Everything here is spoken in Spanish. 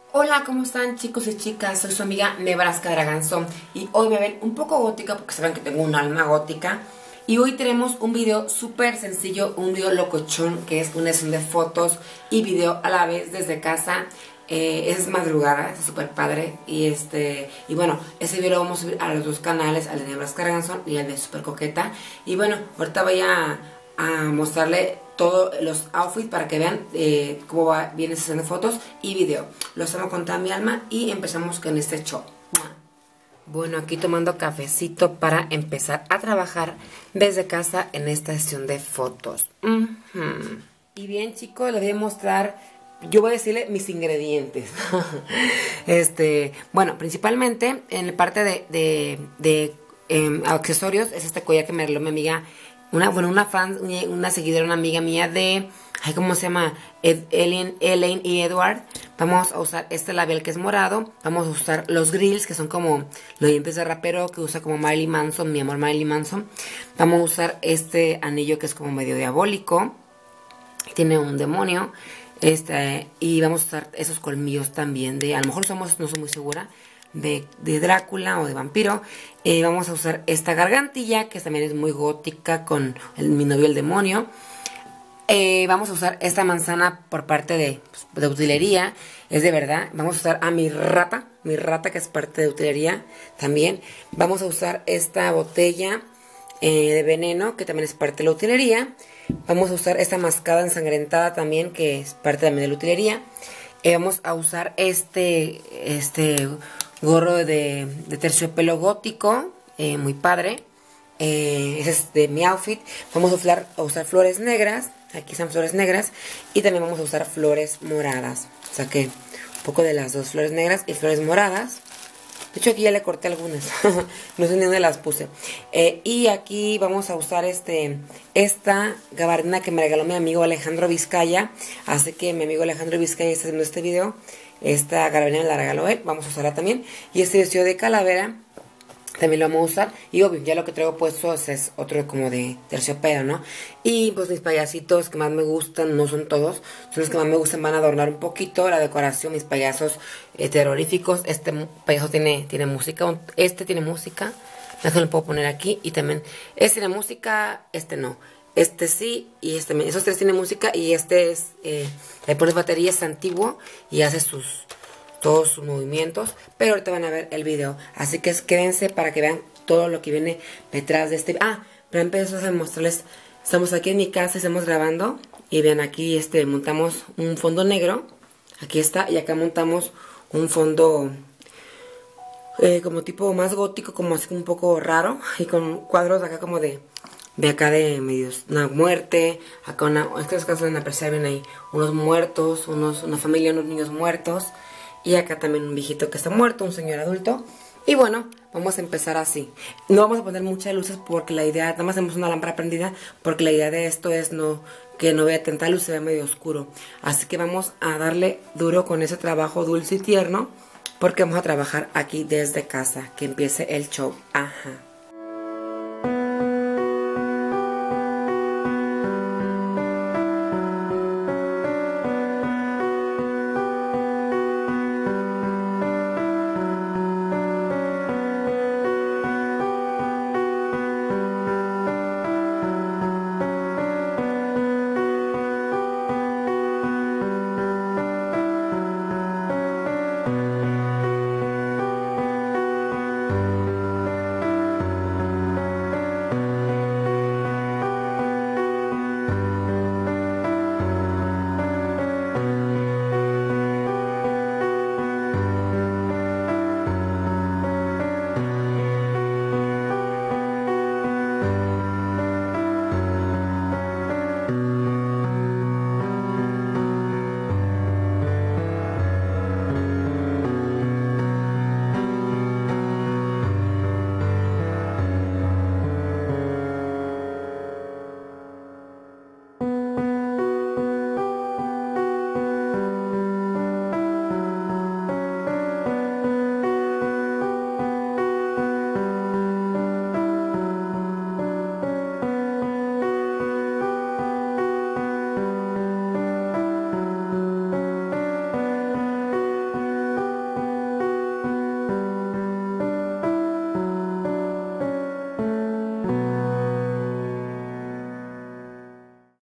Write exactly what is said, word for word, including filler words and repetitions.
Hola, ¿cómo están chicos y chicas? Soy su amiga Nebraska Draganzón y hoy me ven un poco gótica porque saben que tengo un alma gótica. Y hoy tenemos un video súper sencillo, un video locochón que es una sesión de fotos y video a la vez desde casa. Eh, es madrugada, es súper padre y este y bueno, ese video lo vamos a subir a los dos canales, al de Nebraska Draganzón y al de Super Coqueta. Y bueno, ahorita voy a, a mostrarle todos los outfits para que vean eh, cómo va, viene esa sesión de fotos y video. Lo estamos con toda mi alma y empezamos con este show. Bueno, aquí tomando cafecito para empezar a trabajar desde casa en esta sesión de fotos. Uh-huh. Y bien, chicos, les voy a mostrar, yo voy a decirle mis ingredientes. este, bueno, principalmente en la parte de, de, de eh, accesorios es este collar que me regaló mi amiga, una, bueno, una fan, una seguidora, una amiga mía de, ay, ¿cómo se llama? Ed, Ellen, Elaine y Edward. Vamos a usar este labial que es morado. Vamos a usar los grills, que son como los dientes de rapero que usa como Marilyn Manson, mi amor Marilyn Manson. Vamos a usar este anillo que es como medio diabólico. Tiene un demonio. Este, y vamos a usar esos colmillos también de, a lo mejor somos, no soy muy segura, de, de Drácula o de vampiro. Eh, vamos a usar esta gargantilla que también es muy gótica con el, mi novio el demonio. Eh, vamos a usar esta manzana por parte de, pues, de utilería, es de verdad. Vamos a usar a mi rata, mi rata que es parte de utilería también. Vamos a usar esta botella eh, de veneno que también es parte de la utilería. Vamos a usar esta mascada ensangrentada también que es parte también de la utilería. Eh, vamos a usar este, este gorro de, de terciopelo gótico, eh, muy padre. Eh, ese es de mi outfit. Vamos a usar, a usar flores negras. Aquí están flores negras. Y también vamos a usar flores moradas. Saqué un poco de las dos, flores negras y flores moradas. De hecho aquí ya le corté algunas. No sé ni dónde las puse. eh, Y aquí vamos a usar este esta gabardina que me regaló mi amigo Alejandro Vizcaya. Así que mi amigo Alejandro Vizcaya está haciendo este video. Esta gabardina me la regaló él. Vamos a usarla también. Y este vestido de calavera también lo vamos a usar. Y obvio, ya lo que traigo puesto es otro como de terciopelo, ¿no? Y pues mis payasitos que más me gustan, no son todos, son los que más me gustan, van a adornar un poquito la decoración. Mis payasos eh, terroríficos. Este payaso tiene, tiene música. Este tiene música. Eso lo puedo poner aquí. Y también, este tiene música, este no. Este sí, y este también. Esos tres tienen música. Y este es, eh, le pones batería, es antiguo y hace sus... todos sus movimientos, pero ahorita van a ver el video, así que quédense para que vean todo lo que viene detrás de este. Ah, pero empezamos a mostrarles, estamos aquí en mi casa, estamos grabando y vean aquí, este, montamos un fondo negro, aquí está, y acá montamos un fondo eh, como tipo más gótico, como así un poco raro, y con cuadros acá como de de acá de medios, una muerte, acá una, estos casos van a apreciar bien ahí, unos muertos, unos, una familia, unos niños muertos. Y acá también un viejito que está muerto, un señor adulto. Y bueno, vamos a empezar así. No vamos a poner muchas luces porque la idea, nada más tenemos una lámpara prendida, porque la idea de esto es no que no vea tanta luz, se vea medio oscuro. Así que vamos a darle duro con ese trabajo dulce y tierno, porque vamos a trabajar aquí desde casa, que empiece el show. Ajá.